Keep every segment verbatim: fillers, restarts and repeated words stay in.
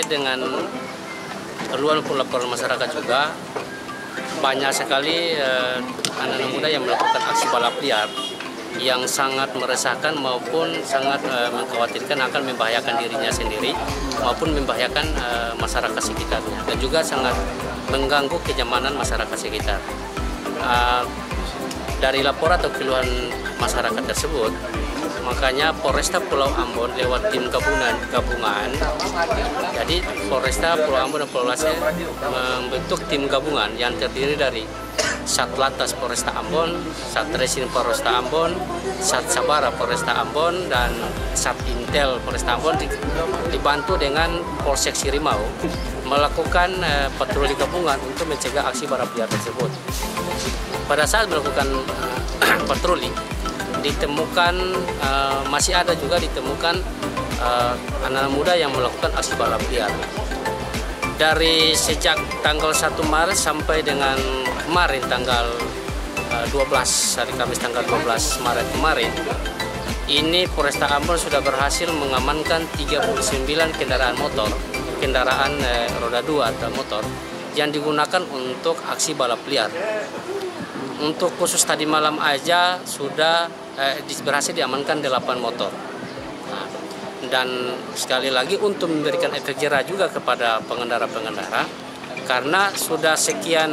terkait dengan keluhan pun laporan masyarakat juga, banyak sekali eh, anak-anak muda yang melakukan aksi balap liar yang sangat meresahkan maupun sangat eh, mengkhawatirkan akan membahayakan dirinya sendiri maupun membahayakan eh, masyarakat sekitarnya, dan juga sangat mengganggu kenyamanan masyarakat sekitar. Uh, dari laporan atau keluhan masyarakat tersebut, makanya Polresta Pulau Ambon lewat tim gabungan, gabungan jadi Polresta Pulau Ambon dan Pulau Lase membentuk tim gabungan yang terdiri dari Satlantas Polresta Ambon, Satreskrim Polresta Ambon, Sat Sabara Polresta Ambon, dan Sat Intel Polresta Ambon dibantu dengan Polsek Sirimau melakukan uh, patroli gabungan untuk mencegah aksi balap liar tersebut. Pada saat melakukan uh, patroli, ditemukan uh, masih ada juga ditemukan anak-anak uh, muda yang melakukan aksi balap liar. Dari sejak tanggal satu Maret sampai dengan kemarin tanggal uh, dua belas, hari Kamis tanggal dua belas Maret kemarin, ini Polresta Ambon sudah berhasil mengamankan tiga puluh sembilan kendaraan motor, kendaraan eh, roda dua atau motor yang digunakan untuk aksi balap liar. Untuk khusus tadi malam aja sudah eh, berhasil diamankan delapan motor. Nah, dan sekali lagi untuk memberikan efek jerah juga kepada pengendara-pengendara, karena sudah sekian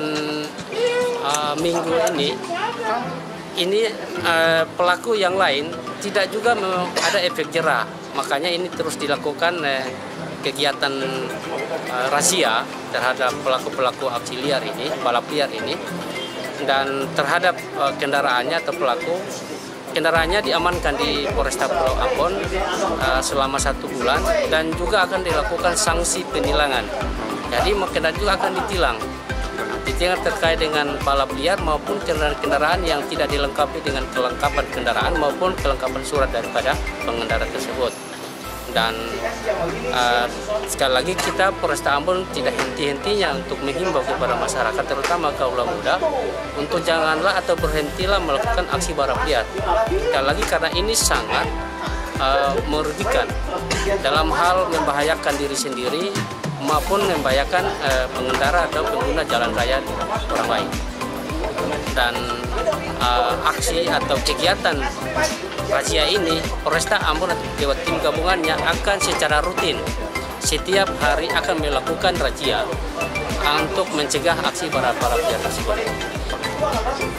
uh, minggu ini, ini uh, pelaku yang lain tidak juga ada efek jerah. Makanya ini terus dilakukan uh, kegiatan uh, razia terhadap pelaku-pelaku aksi liar ini, balap liar ini, dan terhadap uh, kendaraannya atau pelaku kendaraannya diamankan di Polresta Pulau Ambon uh, selama satu bulan, dan juga akan dilakukan sanksi penilangan. Jadi kendaraan juga akan ditilang, ditilang terkait dengan balap liar maupun kendaraan-kendaraan yang tidak dilengkapi dengan kelengkapan kendaraan maupun kelengkapan surat daripada pengendara tersebut. Dan uh, sekali lagi kita Polresta Ambon tidak henti-hentinya untuk menghimbau kepada masyarakat, terutama kaum muda, untuk janganlah atau berhentilah melakukan aksi balap liar. Sekali lagi karena ini sangat uh, merugikan dalam hal membahayakan diri sendiri maupun membahayakan uh, pengendara atau pengguna jalan raya orang lain. Dan uh, aksi atau kegiatan razia ini Polresta Ambon lewat tim gabungannya akan secara rutin setiap hari akan melakukan razia untuk mencegah aksi balap liar tersebut.